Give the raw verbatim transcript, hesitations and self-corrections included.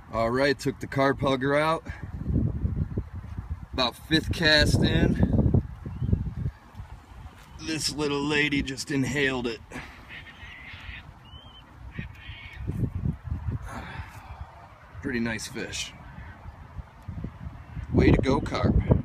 All right, took the carp hugger out. About fifth cast in. This little lady just inhaled it. Pretty nice fish. Way to go, carp.